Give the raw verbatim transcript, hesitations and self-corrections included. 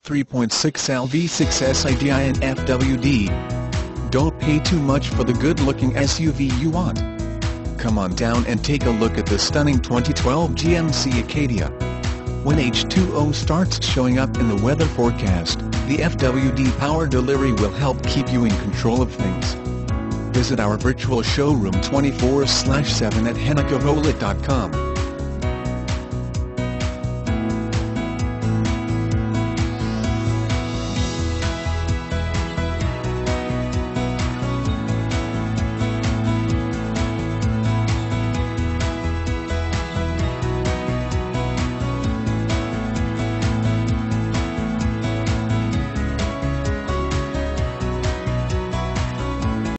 three point six L V six S I D I and F W D. Don't pay too much for the good-looking S U V you want. Come on down and take a look at the stunning twenty twelve G M C ACADIA. When H two O starts showing up in the weather forecast, the F W D power delivery will help keep you in control of things. Visit our virtual showroom twenty-four by seven at henna chevrolet dot com.